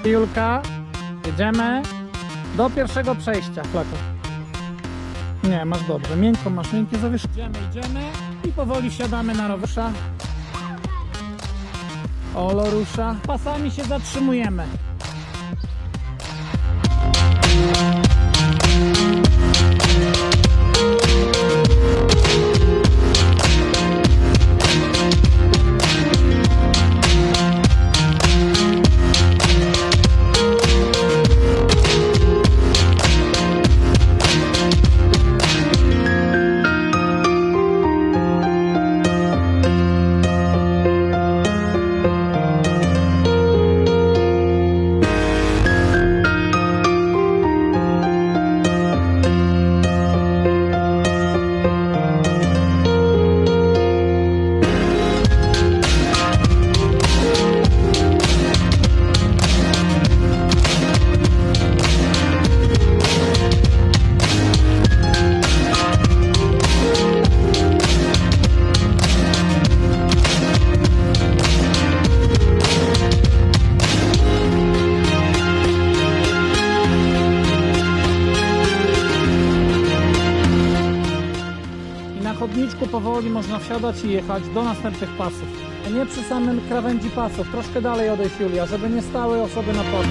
Julka, jedziemy do pierwszego przejścia. Flako. Nie, masz dobrze. Miękko masz, miękkie zawieszenie. Idziemy i powoli wsiadamy na rowerza. Olo rusza. Pasami się zatrzymujemy. Na chodniczku powoli można wsiadać i jechać do następnych pasów. Nie przy samym krawędzi pasów, troszkę dalej odejść, Julia, żeby nie stały osoby na pasie.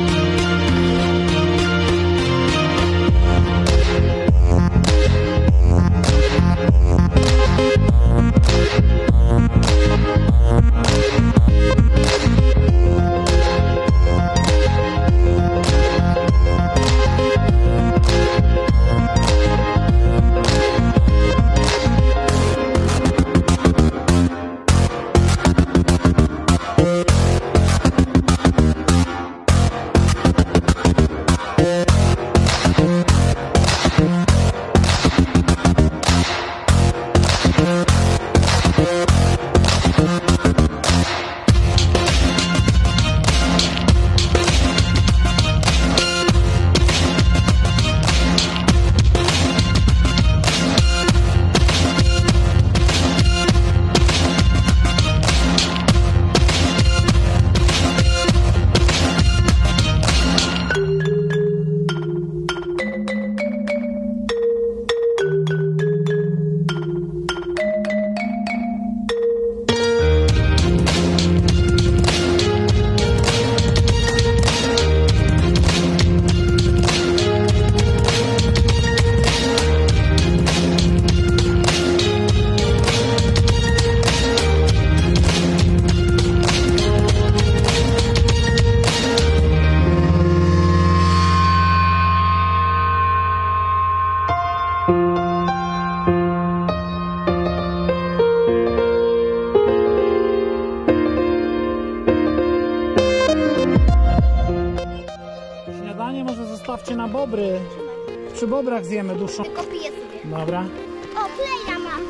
Śniadanie może zostawcie na bobry. Przy bobrach zjemy dłuższą. Tylko piję sobie. Dobra. O, kleja mam.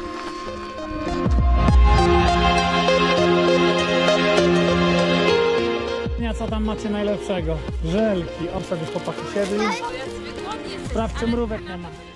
Nie, co tam macie najlepszego? Żelki. O, sobie chłopaki siedli. Sprawdź, czy mrówek nie ma.